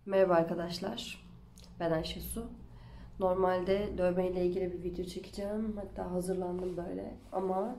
Merhaba arkadaşlar, ben Ayşe Su. Normalde dövme ile ilgili bir video çekeceğim. Hatta hazırlandım böyle ama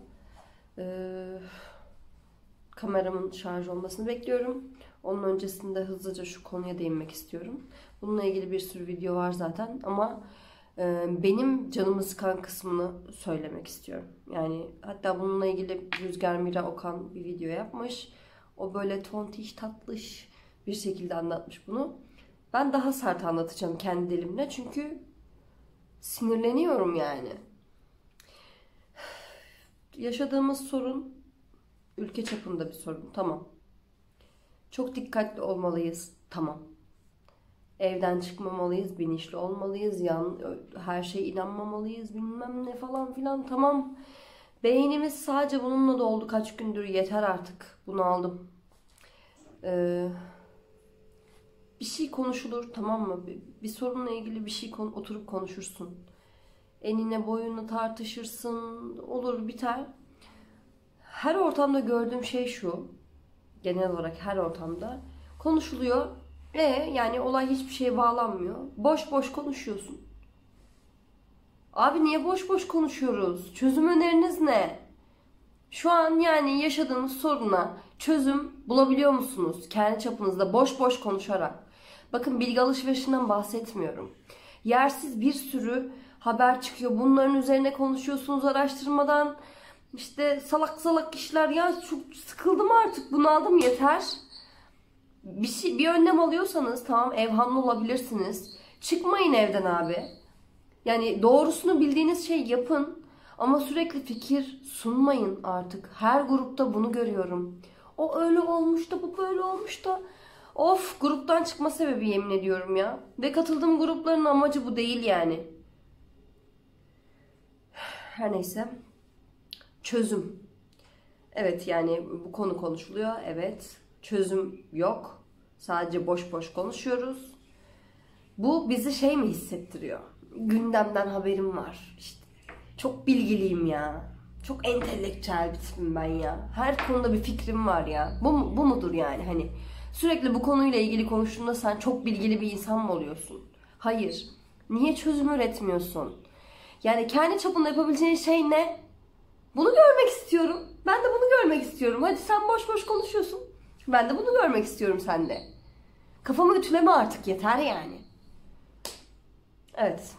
kameramın şarj olmasını bekliyorum. Onun öncesinde hızlıca şu konuya değinmek istiyorum. Bununla ilgili bir sürü video var zaten ama benim canımı sıkan kısmını söylemek istiyorum. Yani hatta bununla ilgili Rüzgar Mira Okan bir video yapmış. O böyle tontiş tatlış bir şekilde anlatmış bunu. Ben daha sert anlatacağım kendi dilimle çünkü sinirleniyorum yani. Yaşadığımız sorun ülke çapında bir sorun. Tamam. Çok dikkatli olmalıyız. Tamam. Evden çıkmamalıyız, bilinçli olmalıyız, her şeye inanmamalıyız, bilmem ne falan filan. Tamam. Beynimiz sadece bununla doldu kaç gündür. Yeter artık. Bunu aldım. Bir şey konuşulur, tamam mı? Bir sorunla ilgili bir şey oturup konuşursun. Enine boyunu tartışırsın. Olur biter. Her ortamda gördüğüm şey şu. Genel olarak her ortamda konuşuluyor. Yani olay hiçbir şeye bağlanmıyor. Boş boş konuşuyorsun. Abi niye boş boş konuşuyoruz? Çözüm öneriniz ne? Şu an yani yaşadığımız soruna çözüm bulabiliyor musunuz? Kendi çapınızda boş boş konuşarak. Bakın bilgi alışverişinden bahsetmiyorum. Yersiz bir sürü haber çıkıyor. Bunların üzerine konuşuyorsunuz araştırmadan. İşte salak salak işler. Ya çok sıkıldım artık. Bunaldım yeter. Bir önlem alıyorsanız tamam evhamlı olabilirsiniz. Çıkmayın evden abi. Yani doğrusunu bildiğiniz şey yapın. Ama sürekli fikir sunmayın artık. Her grupta bunu görüyorum. O öyle olmuş da bu böyle olmuş da. Of, gruptan çıkma sebebi yemin ediyorum ya. Ve katıldığım grupların amacı bu değil yani. Her neyse. Çözüm. Evet yani bu konu konuşuluyor. Evet. Çözüm yok. Sadece boş boş konuşuyoruz. Bu bizi şey mi hissettiriyor? Gündemden haberim var. İşte çok bilgiliyim ya. Çok entelektüel bir tipim ben ya. Her konuda bir fikrim var ya. Bu mudur yani? Hani sürekli bu konuyla ilgili konuştuğunda sen çok bilgili bir insan mı oluyorsun? Hayır. Niye çözüm üretmiyorsun? Yani kendi çapında yapabileceğin şey ne? Bunu görmek istiyorum. Ben de bunu görmek istiyorum. Hadi sen boş boş konuşuyorsun. Ben de bunu görmek istiyorum sende. Kafamı ütüleme artık yeter yani. Evet.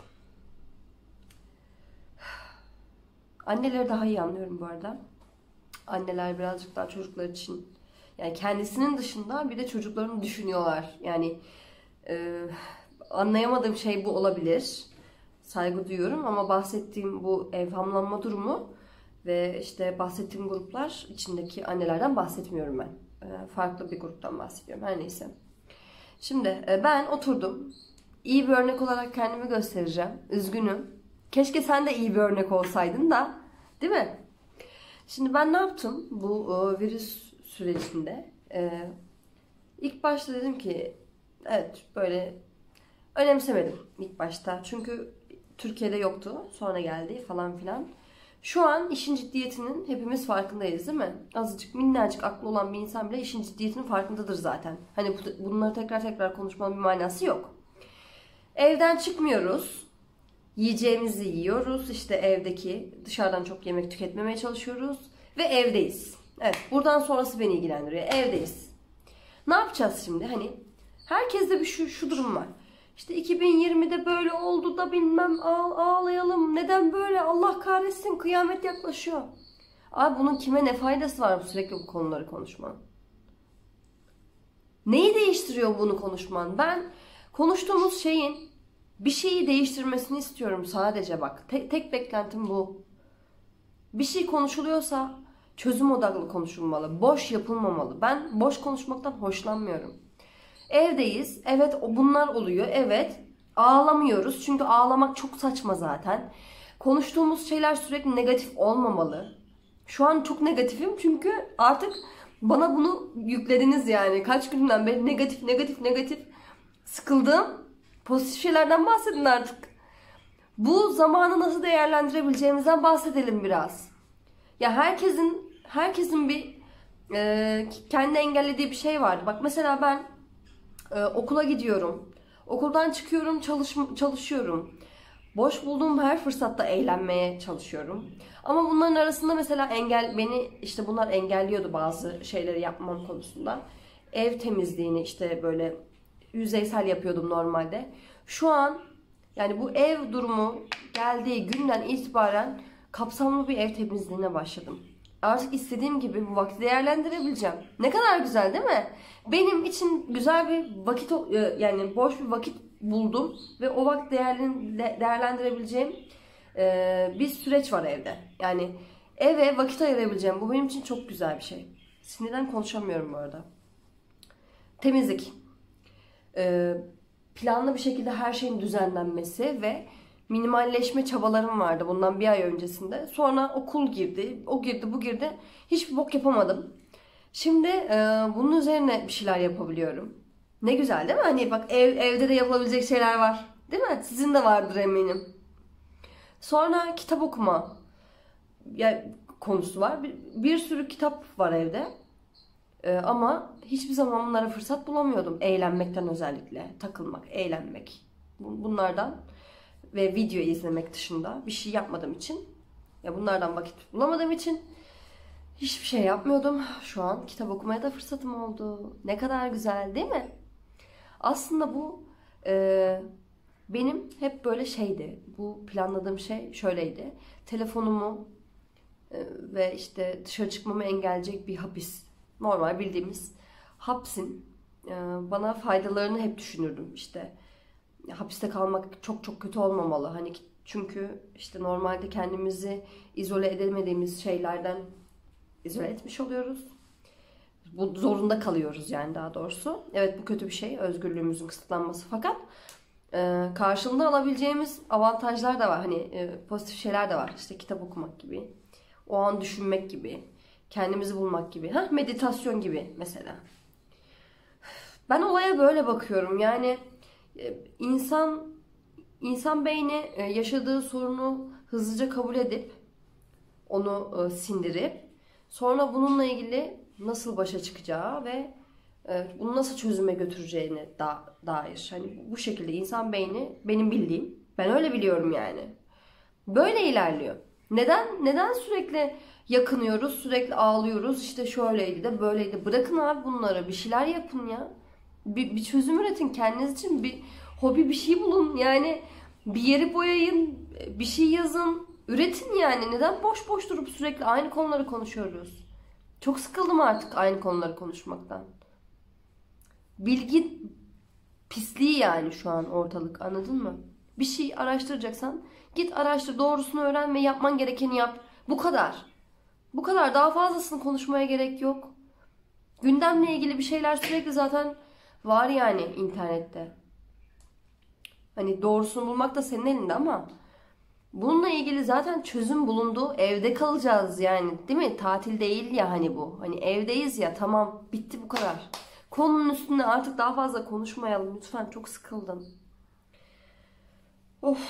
Anneleri daha iyi anlıyorum bu arada. Anneler birazcık daha çocuklar için yani kendisinin dışında bir de çocuklarını düşünüyorlar. Yani anlayamadığım şey bu olabilir. Saygı duyuyorum ama bahsettiğim bu evhamlanma durumu ve işte bahsettiğim gruplar içindeki annelerden bahsetmiyorum ben. Farklı bir gruptan bahsediyorum. Her neyse. Şimdi ben oturdum. İyi bir örnek olarak kendimi göstereceğim. Üzgünüm. Keşke sen de iyi bir örnek olsaydın da. Değil mi? Şimdi ben ne yaptım bu virüs sürecinde? İlk başta dedim ki evet böyle önemsemedim ilk başta. Çünkü Türkiye'de yoktu. Sonra geldi falan filan. Şu an işin ciddiyetinin hepimiz farkındayız değil mi? Azıcık minnacık aklı olan bir insan bile işin ciddiyetinin farkındadır zaten. Hani bunları tekrar tekrar konuşmanın bir manası yok. Evden çıkmıyoruz. Yiyeceğimizi yiyoruz. İşte evdeki dışarıdan çok yemek tüketmemeye çalışıyoruz. Ve evdeyiz. Evet, buradan sonrası beni ilgilendiriyor. Evdeyiz. Ne yapacağız şimdi? Hani herkeste bir şu durum var. İşte 2020'de böyle oldu da bilmem ağlayalım. Neden böyle? Allah kahretsin, kıyamet yaklaşıyor. Abi bunun kime ne faydası var sürekli bu konuları konuşmanın? Neyi değiştiriyor bunu konuşman? Ben konuştuğumuz şeyin bir şeyi değiştirmesini istiyorum sadece bak. Tek beklentim bu. Bir şey konuşuluyorsa çözüm odaklı konuşulmalı. Boş yapılmamalı. Ben boş konuşmaktan hoşlanmıyorum. Evdeyiz. Evet bunlar oluyor. Evet. Ağlamıyoruz. Çünkü ağlamak çok saçma zaten. Konuştuğumuz şeyler sürekli negatif olmamalı. Şu an çok negatifim çünkü artık bana bunu yüklediniz yani. Kaç günden beri negatif negatif negatif sıkıldım. Pozitif şeylerden bahsedin artık. Bu zamanı nasıl değerlendirebileceğimizden bahsedelim biraz. Ya herkesin bir kendi engellediği bir şey vardı. Bak mesela ben Okula gidiyorum. Okuldan çıkıyorum, çalışıyorum. Boş bulduğum her fırsatta eğlenmeye çalışıyorum. Ama bunların arasında mesela beni işte bunlar engelliyordu bazı şeyleri yapmam konusunda. Ev temizliğini işte böyle yüzeysel yapıyordum normalde. Şu an yani bu ev durumu geldiği günden itibaren kapsamlı bir ev temizliğine başladım. Artık istediğim gibi bu vakti değerlendirebileceğim. Ne kadar güzel değil mi? Benim için güzel bir vakit, yani boş bir vakit buldum ve o vakti değerlendirebileceğim bir süreç var evde. Yani eve vakit ayırabileceğim. Bu benim için çok güzel bir şey. Sinirden konuşamıyorum bu arada. Temizlik. Planlı bir şekilde her şeyin düzenlenmesi ve minimalleşme çabalarım vardı bundan bir ay öncesinde. Sonra okul girdi, o girdi, bu girdi. Hiçbir bok yapamadım. Şimdi bunun üzerine bir şeyler yapabiliyorum. Ne güzel değil mi? Hani bak evde de yapılabilecek şeyler var. Değil mi? Sizin de vardır eminim. Sonra kitap okuma konusu var. Bir sürü kitap var evde. Ama hiçbir zaman bunlara fırsat bulamıyordum. Eğlenmekten özellikle. Takılmak, eğlenmek. Bunlardan ve video izlemek dışında bir şey yapmadığım için, ya bunlardan vakit bulamadığım için hiçbir şey yapmıyordum. Şu an kitap okumaya da fırsatım oldu. Ne kadar güzel değil mi? Aslında bu benim hep böyle şeydi. Bu planladığım şey şöyleydi. Telefonumu ve işte dışarı çıkmamı engelleyecek bir hapis. Normal bildiğimiz hapsin bana faydalarını hep düşünürdüm. İşte hapiste kalmak çok çok kötü olmamalı. Hani çünkü işte normalde kendimizi izole edemediğimiz şeylerden izole etmiş oluyoruz. Bu zorunda kalıyoruz yani daha doğrusu. Evet bu kötü bir şey. Özgürlüğümüzün kısıtlanması fakat karşılığında alabileceğimiz avantajlar da var. Hani pozitif şeyler de var. İşte kitap okumak gibi. O an düşünmek gibi. Kendimizi bulmak gibi. Meditasyon gibi mesela. Ben olaya böyle bakıyorum. Yani insan beyni yaşadığı sorunu hızlıca kabul edip onu sindirip sonra bununla ilgili nasıl başa çıkacağı ve bunu nasıl çözüme götüreceğine dair. Hani bu şekilde insan beyni benim bildiğim. Ben öyle biliyorum yani. Böyle ilerliyor. Neden sürekli yakınıyoruz, sürekli ağlıyoruz, işte şöyleydi de böyleydi. Bırakın abi bunları, bir şeyler yapın ya. Bir çözüm üretin kendiniz için, bir hobi bir şey bulun. Yani bir yeri boyayın, bir şey yazın, üretin yani. Neden boş boş durup sürekli aynı konuları konuşuyoruz? Çok sıkıldım artık aynı konuları konuşmaktan. Bilgi pisliği yani şu an ortalık, anladın mı? Bir şey araştıracaksan git araştır, doğrusunu öğren ve yapman gerekeni yap. Bu kadar. Bu kadar. Daha fazlasını konuşmaya gerek yok. Gündemle ilgili bir şeyler sürekli zaten var yani internette. Hani doğrusunu bulmak da senin elinde ama bununla ilgili zaten çözüm bulundu. Evde kalacağız yani, değil mi? Tatil değil ya hani bu. Hani evdeyiz ya, tamam bitti bu kadar. Konunun üstünde artık daha fazla konuşmayalım lütfen, çok sıkıldım. Of.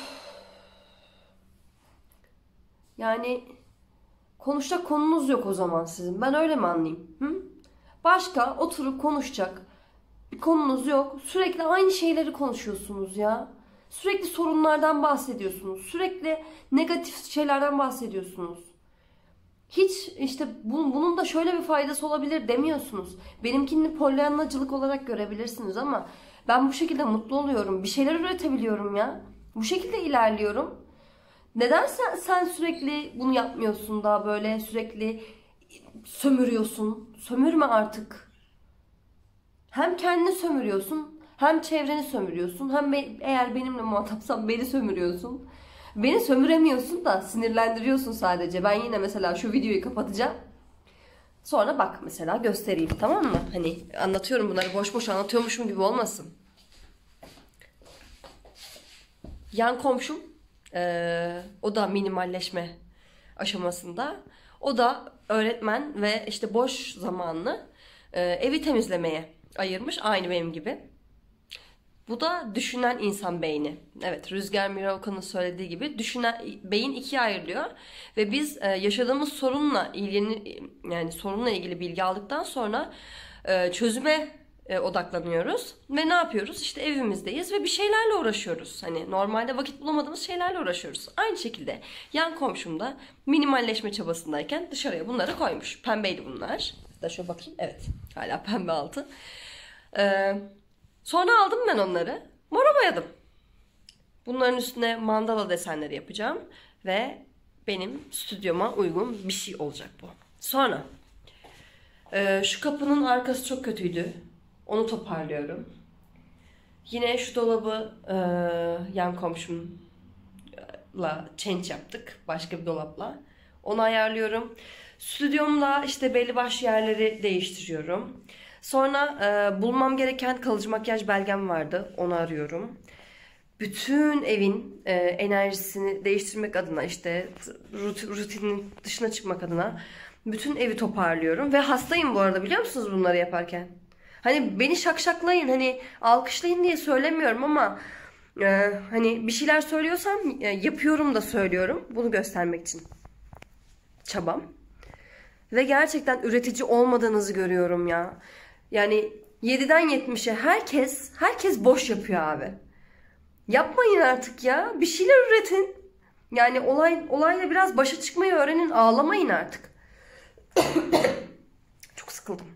Yani konuşacak konunuz yok o zaman sizin. Ben öyle mi anlayayım? Hı? Başka oturup konuşacak bir konunuz yok. Sürekli aynı şeyleri konuşuyorsunuz ya. Sürekli sorunlardan bahsediyorsunuz. Sürekli negatif şeylerden bahsediyorsunuz. Hiç işte bunun da şöyle bir faydası olabilir demiyorsunuz. Benimkini polyanlacılık olarak görebilirsiniz ama ben bu şekilde mutlu oluyorum. Bir şeyler üretebiliyorum ya. Bu şekilde ilerliyorum. Neden sen sürekli bunu yapmıyorsun da böyle sürekli sömürüyorsun? Sömürme artık. Hem kendini sömürüyorsun, hem çevreni sömürüyorsun, hem eğer benimle muhatapsan beni sömürüyorsun. Beni sömüremiyorsun da sinirlendiriyorsun sadece. Ben yine mesela şu videoyu kapatacağım. Sonra bak mesela göstereyim, tamam mı? Hani anlatıyorum bunları, boş boş anlatıyormuşum gibi olmasın. Yan komşum, o da minimalleşme aşamasında. O da öğretmen ve işte boş zamanını evi temizlemeye ayırmış, aynı benim gibi. Bu da düşünen insan beyni. Evet, Rüzgar Miraokan'ın söylediği gibi beyin ikiye ayrılıyor ve biz yaşadığımız sorunla ilgili bilgi aldıktan sonra çözüme odaklanıyoruz. Ve ne yapıyoruz? İşte evimizdeyiz ve bir şeylerle uğraşıyoruz. Hani normalde vakit bulamadığımız şeylerle uğraşıyoruz. Aynı şekilde yan komşum da minimalleşme çabasındayken dışarıya bunları koymuş. Pembeydi bunlar. Hatta şöyle bakayım. Evet. Hala pembe altı. Sonra aldım ben onları. Mora boyadım. Bunların üstüne mandala desenleri yapacağım. Ve benim stüdyoma uygun bir şey olacak bu. Sonra şu kapının arkası çok kötüydü. Onu toparlıyorum. Yine şu dolabı yan komşumla change yaptık. Başka bir dolapla. Onu ayarlıyorum. Stüdyomda işte belli başlı yerleri değiştiriyorum. Sonra bulmam gereken kalıcı makyaj belgem vardı. Onu arıyorum. Bütün evin enerjisini değiştirmek adına, işte rutinin dışına çıkmak adına bütün evi toparlıyorum. Ve hastayım bu arada, biliyor musunuz bunları yaparken? Hani beni şakşaklayın, hani alkışlayın diye söylemiyorum ama hani bir şeyler söylüyorsam yapıyorum da söylüyorum. Bunu göstermek için çabam. Ve gerçekten üretici olmadığınızı görüyorum ya. Yani 7'den 70'e herkes boş yapıyor abi. Yapmayın artık ya. Bir şeyler üretin. Yani olayla biraz başa çıkmayı öğrenin. Ağlamayın artık. Çok sıkıldım.